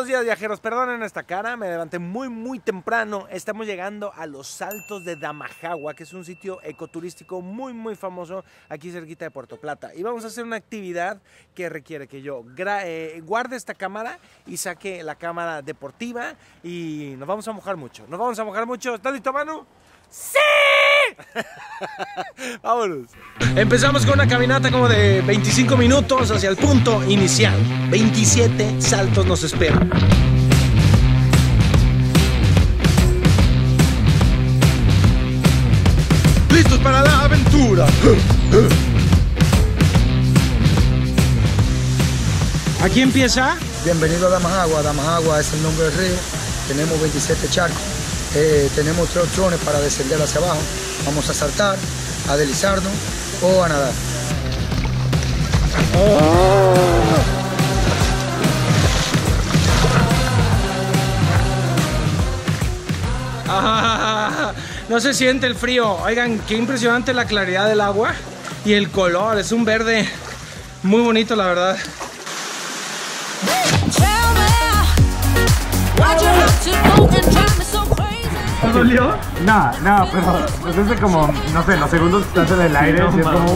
Buenos días, viajeros, perdonen esta cara, me levanté muy temprano. Estamos llegando a los Saltos de Damajagua, que es un sitio ecoturístico muy famoso aquí cerquita de Puerto Plata. Y vamos a hacer una actividad que requiere que yo guarde esta cámara y saque la cámara deportiva y nos vamos a mojar mucho. ¿Estás listo, Manu? ¡Sí! Vámonos. Empezamos con una caminata como de 25 minutos hacia el punto inicial. 27 saltos nos esperan. ¡Listos para la aventura! ¿Aquí empieza? Bienvenido a Damajagua. Damajagua es el nombre del río. Tenemos 27 charcos. Tenemos 3 opciones para descender hacia abajo. Vamos a saltar, a deslizarnos o a nadar. No se siente el frío. Oigan, qué impresionante la claridad del agua y el color. Es un verde muy bonito, la verdad. ¿Te dolió? No, pero pues es como, no sé, los segundos que estás en el aire, sí, es como...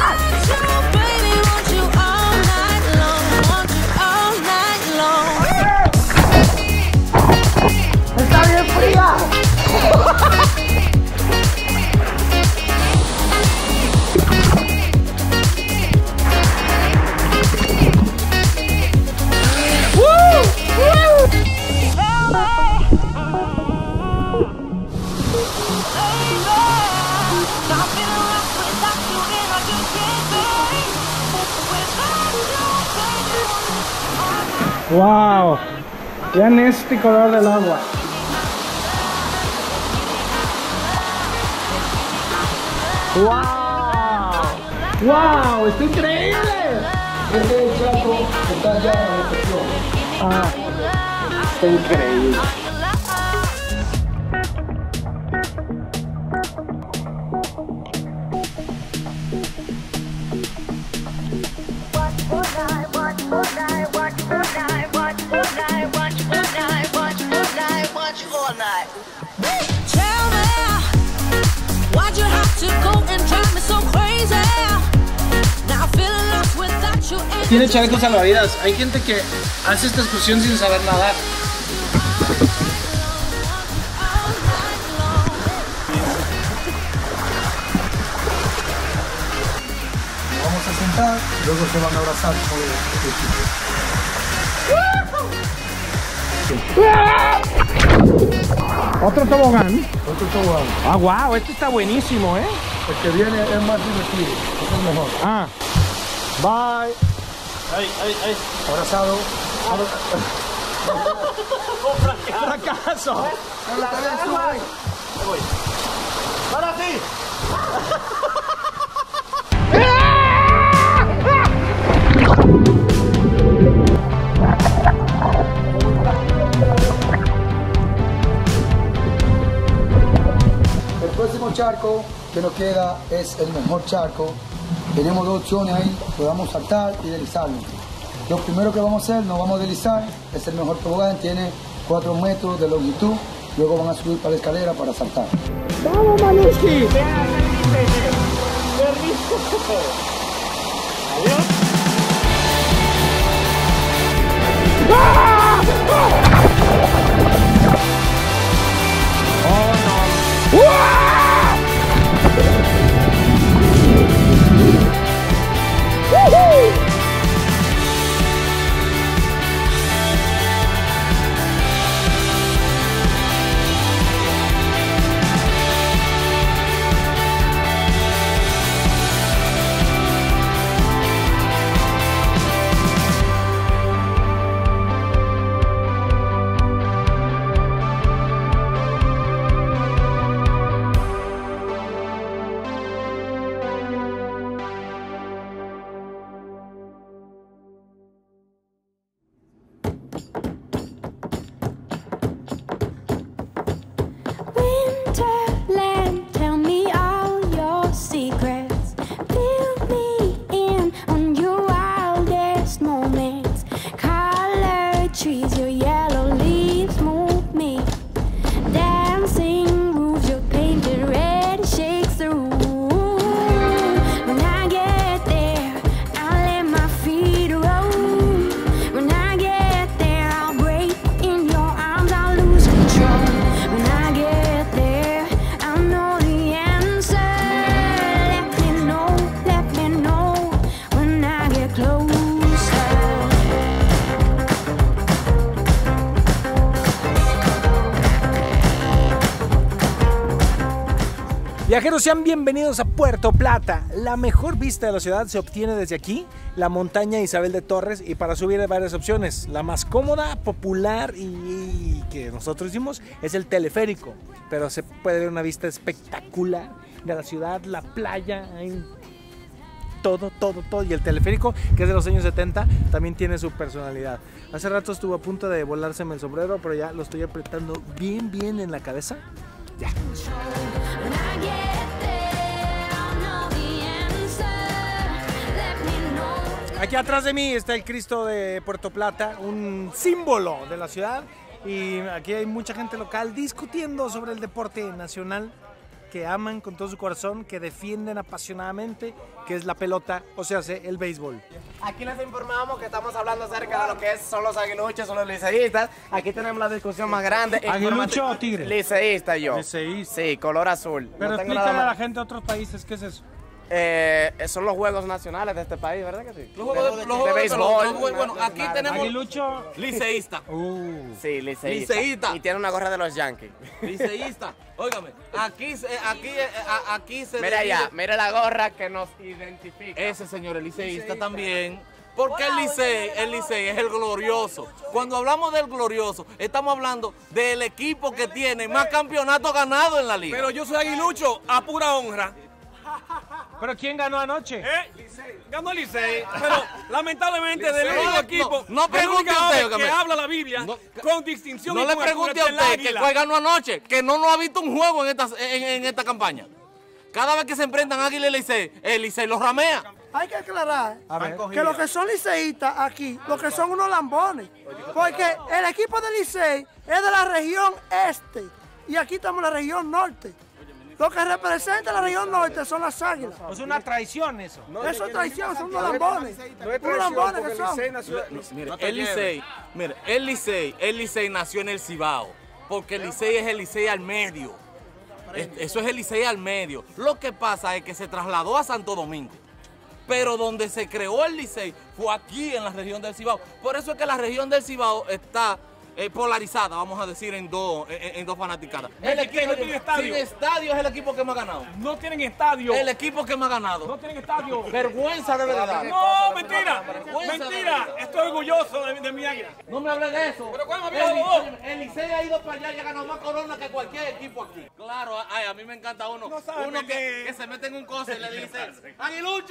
¡Está bien fría! ¡Wow! Vean este color del agua. ¡Wow! ¡Wow! ¡Está increíble! Este charco está ya en la recepción. Está increíble. Tiene chalecos salvavidas. Hay gente que hace esta excursión sin saber nadar. Vamos a sentar, luego se van a abrazar como Otro tobogán. otro tobogán. Ah, wow, este está buenísimo, ¿eh? El que viene es más divertido, es el mejor. Bye. Abrazado. Fracaso. ¡Ahora sí! El próximo charco que nos queda es el mejor charco. Tenemos 2 opciones ahí, podemos saltar y deslizarnos. Lo primero que vamos a hacer, nos vamos a deslizar, es el mejor tobogán, tiene 4 metros de longitud, luego van a subir para la escalera para saltar. ¡Vamos, Manuski! Adiós. Viajeros, sean bienvenidos a Puerto Plata. La mejor vista de la ciudad se obtiene desde aquí, la montaña Isabel de Torres, y para subir hay varias opciones. La más cómoda, popular y que nosotros hicimos es el teleférico, pero se puede ver una vista espectacular de la ciudad, la playa, hay todo. Y el teleférico, que es de los años 70, también tiene su personalidad. Hace rato estuvo a punto de volárseme el sombrero, pero ya lo estoy apretando bien en la cabeza. Ya. Aquí atrás de mí está el Cristo de Puerto Plata, un símbolo de la ciudad, y aquí hay mucha gente local discutiendo sobre el deporte nacional que aman con todo su corazón, que defienden apasionadamente, que es la pelota, o sea, el béisbol. Aquí les informamos que estamos hablando acerca de lo que son los aguiluchos, son los liceístas. Aquí tenemos la discusión más grande. ¿Aguilucho o tigre? Liceísta yo. Liceísta. Sí, color azul. Pero no tengo explícale nada a la más. gente de otros países, ¿qué es eso? Son los juegos nacionales de este país, ¿verdad que sí? Los juegos de béisbol. pelota. Bueno, aquí tenemos Aguilucho. liceísta. Sí, liceísta. Liceísta. Y tiene una gorra de los Yankees. Liceísta. Óigame, aquí se Mira divide- allá, mira la gorra que nos identifica. Ese señor es liceísta también. Porque el Licey es el glorioso. Cuando hablamos del glorioso, estamos hablando del equipo que tiene más campeonatos ganados en la liga. Pero yo soy aguilucho a pura honra. ¿Pero quién ganó anoche? Ganó el Licey, pero lamentablemente del Licey. único No, equipo no del pregunte único usted, ave que óigame. habla la Biblia No, con distinción no y le con pregunte a altura, es el usted que águila. cuál ganó anoche, que no ha visto un juego en esta campaña. Cada vez que se enfrentan Águila y Licey, el Licey los ramea. Hay que aclarar A ver. que los que son liceístas aquí, los que son unos lambones, porque el equipo de Licey es de la región este y aquí estamos en la región norte. Lo que representa la región norte son las águilas. Es una traición eso. Eso es traición, son unos lambones. Unos lambones que son. Mire, el Licey nació en el Cibao, porque el Licey es el Licey al medio. Eso es el Licey al medio. Lo que pasa es que se trasladó a Santo Domingo, pero donde se creó el Licey fue aquí en la región del Cibao. Por eso es que la región del Cibao está polarizada, vamos a decir, en dos fanaticadas. El equipo no tiene estadio. sin estadio es el equipo que más ha ganado. No tienen estadio. El equipo que más ha ganado. No tienen estadio. Vergüenza debe de dar. No, mentira. Vergüenza Mentira. debe de dar. Estoy orgulloso de mi águila. No me hable de eso. Pero ¿cuándo había dado dos? El Licey ha ido para allá y ha ganado más corona que cualquier equipo aquí. Claro, ay, a mí me encanta uno. No sabe Uno perder. que se mete en un coche y le dice, ¡Aguilucho!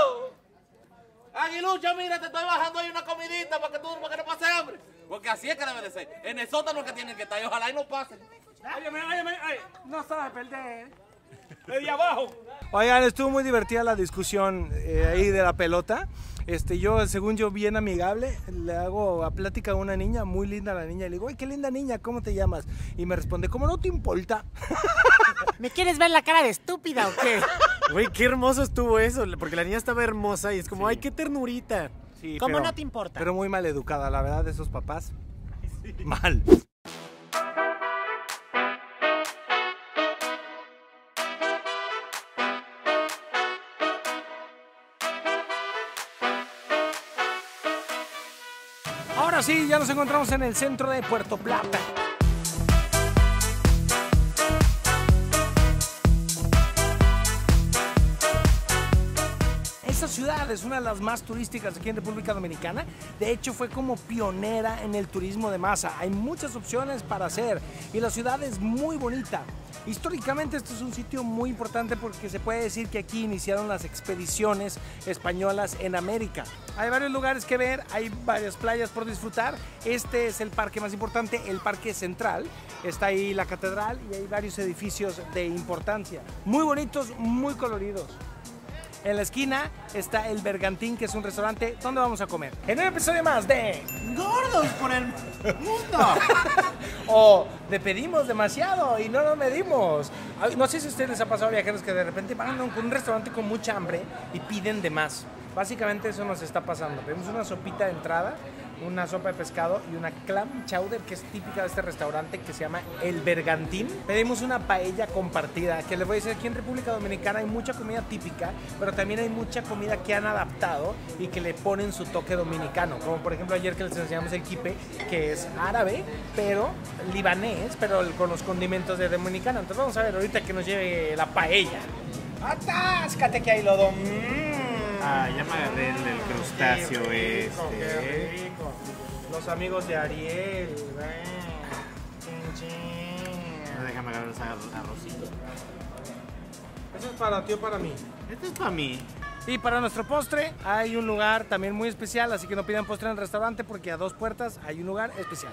Aguilucho, mira, te estoy bajando ahí una comidita para que no pase hambre. Porque así es que debe de ser. En el sótano que tienen que estar y ojalá y no pasen. No sabe perder. Desde abajo. Oigan, estuvo muy divertida la discusión ahí de la pelota. Yo, según yo, bien amigable, le hago a plática a una niña, muy linda la niña, y le digo, ¡ay, qué linda niña! ¿Cómo te llamas? Y me responde, ¿cómo no te importa? ¿Me quieres ver la cara de estúpida o qué? Güey, qué hermoso estuvo eso, porque la niña estaba hermosa y es como, ay, qué ternurita. Sí, ¿Cómo pero- no te importa? Pero muy mal educada, la verdad, de esos papás. Mal. Ahora sí, ya nos encontramos en el centro de Puerto Plata. Esta ciudad es una de las más turísticas aquí en República Dominicana. De hecho, fue como pionera en el turismo de masa. Hay muchas opciones para hacer y la ciudad es muy bonita. Históricamente este es un sitio muy importante porque se puede decir que aquí iniciaron las expediciones españolas en América. Hay varios lugares que ver, hay varias playas por disfrutar. Este es el parque más importante, el Parque Central. Está ahí la catedral y hay varios edificios de importancia. Muy bonitos, muy coloridos. En la esquina está el Bergantín, que es un restaurante donde vamos a comer. En un episodio más de ¡Gordos por el mundo! o de pedimos demasiado y no nos medimos. Ay, no sé si a ustedes les ha pasado, viajeros, que de repente van a un restaurante con mucha hambre y piden de más. Básicamente eso nos está pasando. Pedimos una sopita de entrada una sopa de pescado y una clam chowder que es típica de este restaurante que se llama El Bergantín. Pedimos una paella compartida, que les voy a decir, aquí en República Dominicana hay mucha comida típica, pero también hay mucha comida que han adaptado y que le ponen su toque dominicano, como por ejemplo ayer que les enseñamos el quipe, que es árabe, pero libanés, pero con los condimentos de dominicano. Entonces vamos a ver ahorita que nos lleve la paella. ¡Atáscate que hay lodo! Ah, ya me agarré el crustáceo qué rico. Los amigos de Ariel. Déjame agarrar ese arrocito. ¿Eso es para ti o para mí? Este es para mí. Y para nuestro postre hay un lugar también muy especial, así que no pidan postre en el restaurante porque a 2 puertas hay un lugar especial.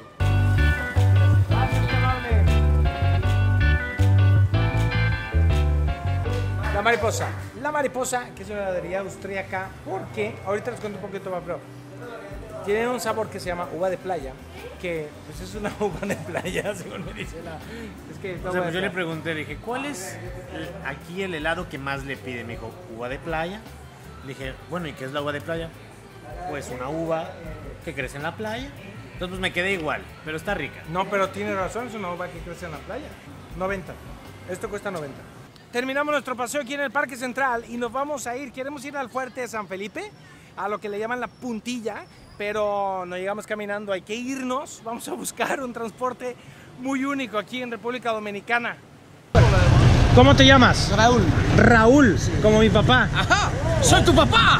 La mariposa, que es una heladería austríaca, porque, ahorita les cuento un poquito más, pero tiene un sabor que se llama uva de playa, que pues es una uva de playa, según me dice la... Es que O sea, pues yo le pregunté, le dije, ¿cuál es aquí el helado que más le pide? Me dijo, uva de playa. Le dije, bueno, ¿y qué es la uva de playa? Pues una uva que crece en la playa. Entonces pues me quedé igual, pero está rica. No, pero tiene razón, es una uva que crece en la playa. 90. Esto cuesta 90. Terminamos nuestro paseo aquí en el Parque Central y nos vamos a ir, queremos ir al Fuerte de San Felipe, a lo que le llaman la Puntilla, pero no llegamos caminando, hay que irnos, vamos a buscar un transporte muy único aquí en República Dominicana. ¿Cómo te llamas? Raúl. Raúl, sí. Como mi papá. ¡Ajá! ¡Soy tu papá!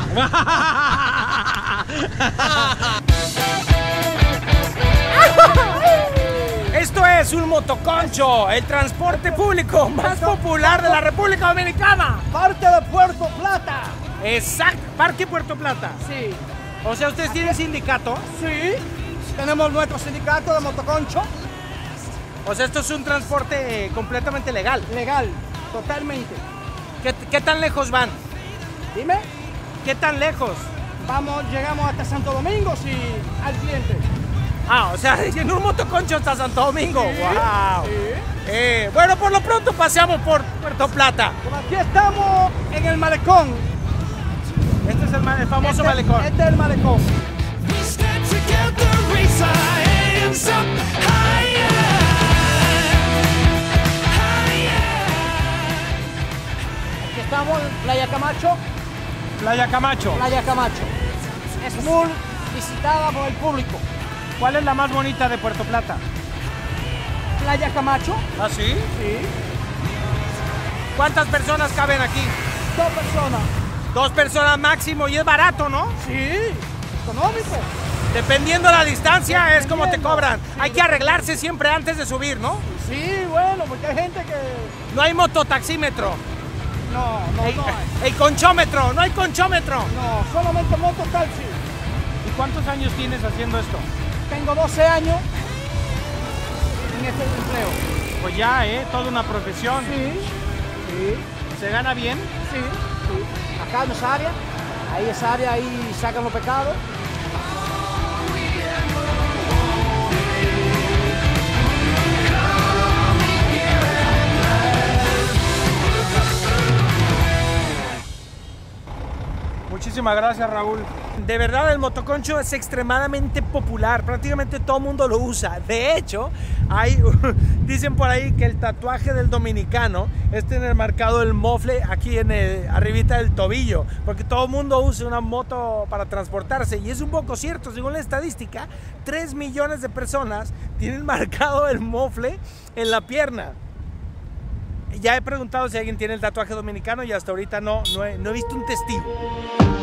Esto es un motoconcho, el transporte público más popular de la República Dominicana. Parte de Puerto Plata. Exacto, Parque Puerto Plata. Sí. O sea, ¿ustedes tienen sindicato? Sí. Tenemos nuestro sindicato de motoconcho. O sea, esto es un transporte completamente legal. Legal, totalmente. ¿Qué tan lejos van? Dime. ¿Qué tan lejos? Llegamos hasta Santo Domingo, sí, al cliente. Ah, o sea, en un motoconcho hasta Santo Domingo. Sí, ¡Wow! sí. Bueno, por lo pronto paseamos por Puerto Plata. Bueno, aquí estamos en el malecón. Este es el famoso malecón. Este es el malecón. Aquí estamos en Playa Camacho. Playa Camacho. Playa Camacho. Es muy visitada por el público. ¿Cuál es la más bonita de Puerto Plata? Playa Camacho. ¿Ah, sí? Sí. ¿Cuántas personas caben aquí? 2 personas. 2 personas máximo y es barato, ¿no? Sí, económico. Dependiendo la distancia es como te cobran. Sí. Hay que arreglarse siempre antes de subir, ¿no? Sí, bueno, porque hay gente que... No hay mototaxímetro. No hay. El conchómetro, no hay conchómetro. No, solamente mototaxi. ¿Y cuántos años tienes haciendo esto? Tengo 12 años en este empleo. Pues ya, toda una profesión. Sí. ¿Se gana bien? Sí. Acá en esa área, ahí esa área, ahí sacan los pecados. Muchísimas gracias, Raúl. De verdad, el motoconcho es extremadamente popular. Prácticamente todo el mundo lo usa. De hecho, dicen por ahí que el tatuaje del dominicano es tener marcado el mofle aquí arribita del tobillo. Porque todo el mundo usa una moto para transportarse. Y es un poco cierto. Según la estadística, 3 millones de personas tienen marcado el mofle en la pierna. Ya he preguntado si alguien tiene el tatuaje dominicano y hasta ahorita no he visto un testigo.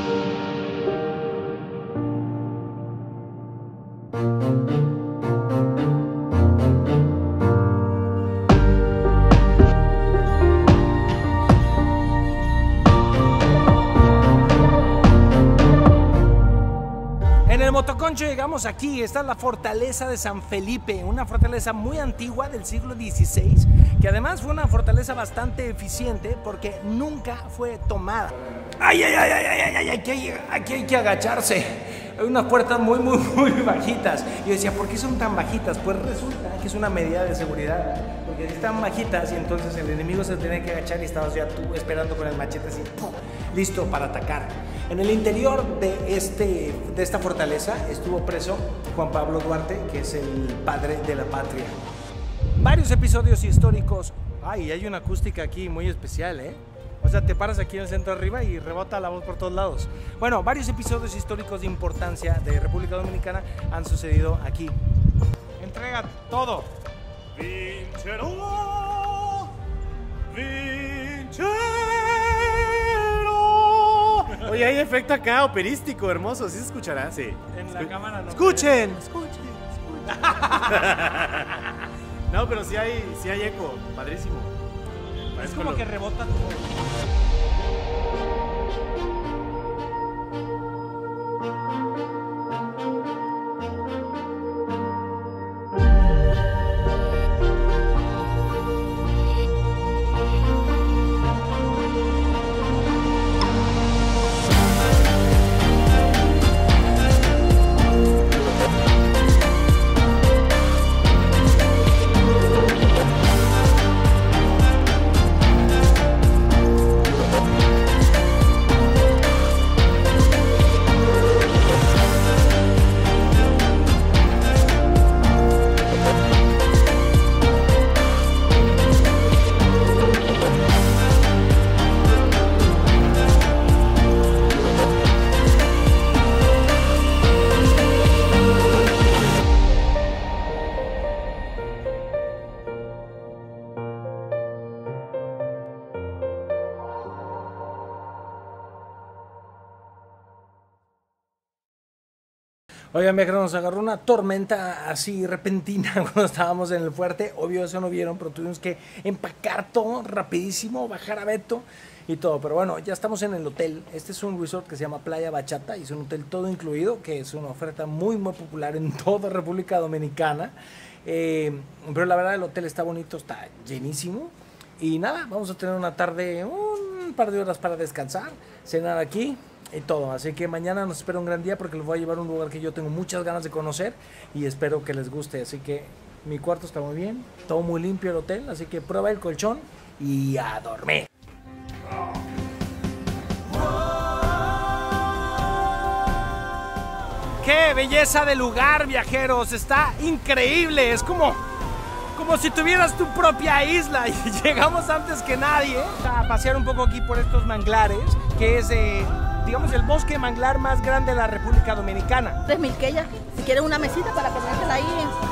En el motoconcho llegamos aquí, esta es la fortaleza de San Felipe, una fortaleza muy antigua del siglo XVI, que además fue una fortaleza bastante eficiente porque nunca fue tomada. ¡Ay! Aquí hay que agacharse. Hay unas puertas muy bajitas. Y yo decía, ¿por qué son tan bajitas? Pues resulta que es una medida de seguridad, porque están bajitas y entonces el enemigo se tiene que agachar y estabas ya tú esperando con el machete así, ¡pum!, listo para atacar. En el interior de esta fortaleza estuvo preso Juan Pablo Duarte, que es el padre de la patria. Varios episodios históricos. Ay, hay una acústica aquí muy especial, ¿eh? O sea, te paras aquí en el centro arriba y rebota la voz por todos lados. Bueno, varios episodios históricos de importancia de República Dominicana han sucedido aquí. Entrega todo. Vincherò, vincherò. Oye, hay efecto acá operístico, hermoso. ¿Sí se escuchará? Sí. En la cámara no. Escuchen. No, pero sí hay eco. Padrísimo. Es como que rebota todo. Oigan, viajeros, nos agarró una tormenta así repentina cuando estábamos en el fuerte. Obvio, eso no vieron, pero tuvimos que empacar todo rapidísimo, bajar a Beto y todo. Pero bueno, ya estamos en el hotel. Este es un resort que se llama Playa Bachata y es un hotel todo incluido, que es una oferta muy, muy popular en toda República Dominicana. Pero la verdad el hotel está bonito, está llenísimo. Y nada, vamos a tener una tarde, un par de horas para descansar, cenar aquí y todo. Así que mañana nos espera un gran día porque les voy a llevar a un lugar que yo tengo muchas ganas de conocer y espero que les guste. Así que mi cuarto está muy bien, todo muy limpio el hotel, así que prueba el colchón y a dormir. ¡Qué belleza de lugar, viajeros! Está increíble, es como si tuvieras tu propia isla y llegamos antes que nadie a pasear un poco aquí por estos manglares, que es, digamos, el bosque manglar más grande de la República Dominicana. Es Milqueya, si quieres una mesita para ponértela ahí